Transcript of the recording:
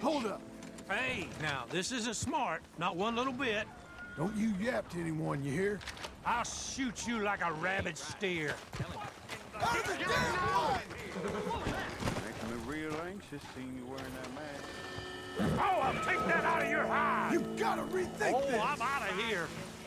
Hold up. Hey, now, this isn't smart. Not one little bit. Don't you yap to anyone, you hear? I'll shoot you like a rabid steer. Out of the damn way! Making me real anxious seeing you wearing that mask. Oh, I'll take that out of your hide! You gotta rethink this! I'm out of here.